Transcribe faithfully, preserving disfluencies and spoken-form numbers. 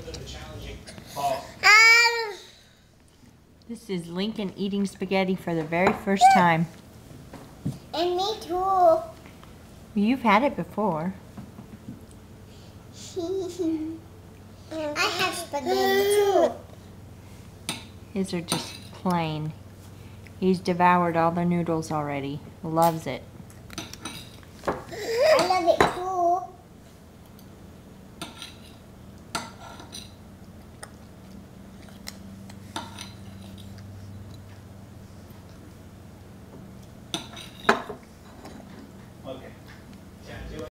This is Lincoln eating spaghetti for the very first time. And me too. You've had it before. I have spaghetti too. His are just plain. He's devoured all the noodles already. Loves it.